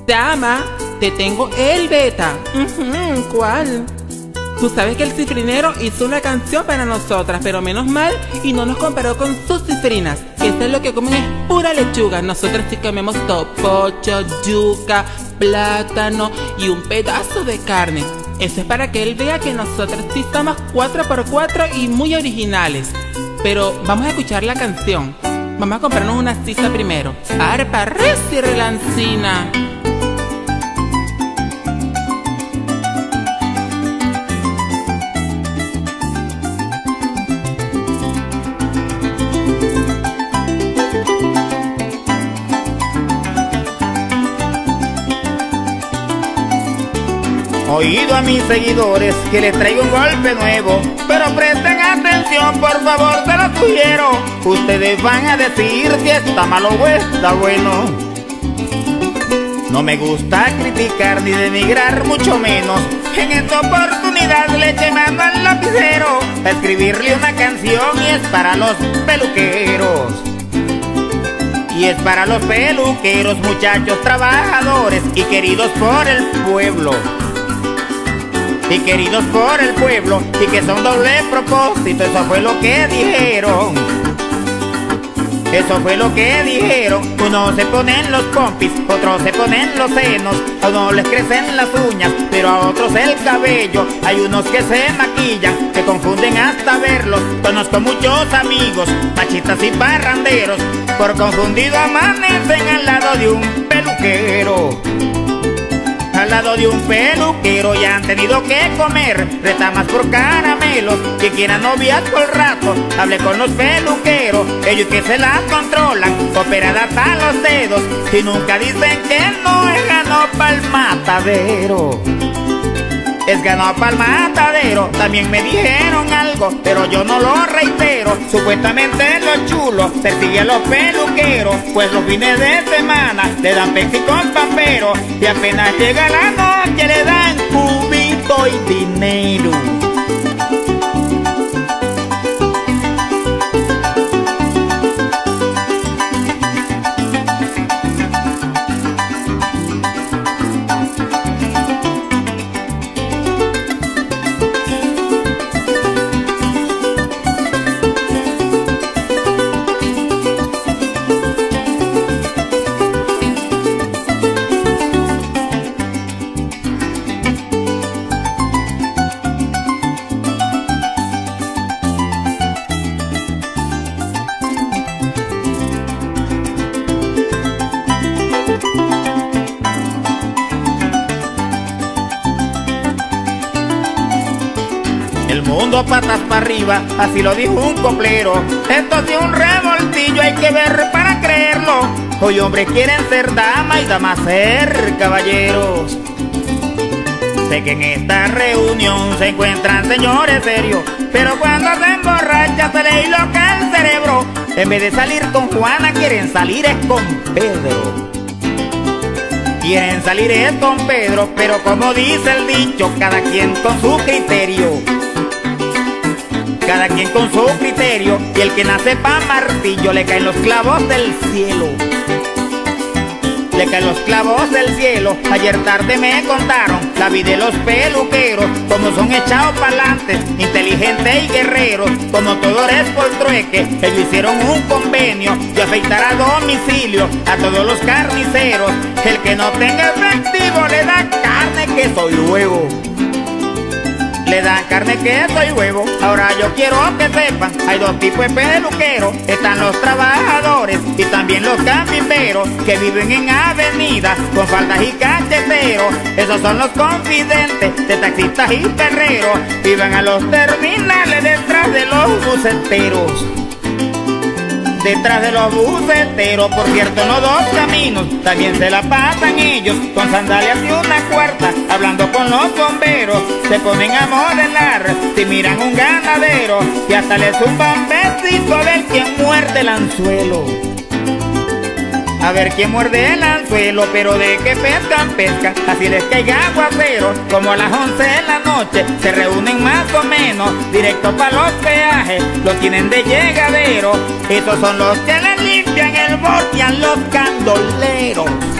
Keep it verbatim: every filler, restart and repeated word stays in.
Dama, te tengo el beta. Uh-huh, ¿cuál? Tú sabes que el cifrinero hizo una canción para nosotras, pero menos mal y no nos comparó con sus cifrinas, que esto es lo que comen es pura lechuga. Nosotras sí comemos topocho, yuca, plátano y un pedazo de carne. Eso es para que él vea que nosotras sí somos cuatro por cuatro y muy originales. Pero vamos a escuchar la canción. Vamos a comprarnos una sisa primero. Arpa, res y relancina. Oído a mis seguidores que les traigo un golpe nuevo, pero presten atención, por favor, se lo sugiero. Ustedes van a decir si está malo o está bueno. No me gusta criticar ni denigrar, mucho menos. En esta oportunidad le eché mano al lapicero a escribirle una canción, y es para los peluqueros. Y es para los peluqueros, muchachos trabajadores y queridos por el pueblo. Y queridos por el pueblo, y que son doble propósito, eso fue lo que dijeron. Eso fue lo que dijeron. Unos se ponen los pompis, otros se ponen los senos. A unos les crecen las uñas, pero a otros el cabello. Hay unos que se maquillan, que confunden hasta verlos. Conozco muchos amigos, machistas y parranderos, por confundido amanecen al lado de un peluquero. Al lado de un peluquero, ya han tenido que comer retamas por caramelos. Que quiera noviazgo al rato, hable con los peluqueros. Ellos que se las controlan, operadas a los dedos, y nunca dicen que no es ganó pa'l matadero. Es ganó pa'l matadero. También me dijeron algo, pero yo no lo reitero. Supuestamente los chulos persiguen a los peluqueros, pues los fines de semana le dan Pepsi con papero, y apenas llega la noche le dan cubito y dinero. El mundo patas para arriba, así lo dijo un coplero. Esto es un revoltillo, hay que ver para creerlo. Hoy hombres quieren ser damas y damas ser caballeros. Sé que en esta reunión se encuentran señores serios, pero cuando se emborracha se le loca el cerebro. En vez de salir con Juana quieren salir es con Pedro. Quieren salir es con Pedro, pero como dice el dicho, cada quien con su criterio. Cada quien con su criterio, y el que nace pa' martillo le caen los clavos del cielo. Le caen los clavos del cielo. Ayer tarde me contaron la vida de los peluqueros, como son echados pa'lante, inteligentes y guerreros. Como todo es por trueque, ellos hicieron un convenio de afeitar a domicilio a todos los carniceros. El que no tenga efectivo le da carne, queso y huevo. Le dan carne, queso y huevo. Ahora yo quiero que sepan, hay dos tipos de peluqueros. Están los trabajadores y también los camimberos, que viven en avenidas con faldas y cacheteros. Esos son los confidentes de taxistas y perreros. Viven a los terminales detrás de los buceteros. Detrás de los buceteros, por cierto, no dos caminos, también se la pasan ellos con sandalias y una cuarta, hablando con los bomberos. Se ponen a modelar si miran un ganadero, y hasta les zumban besito a ver quién muerde el anzuelo. A ver quién muerde el anzuelo, pero de que pescan, pescan, así les caiga aguacero. Como a las once de la noche se reúnen más o menos, directo para los peajes, los tienen de llegadero. Esos son los que le limpian el bote a los candoleros.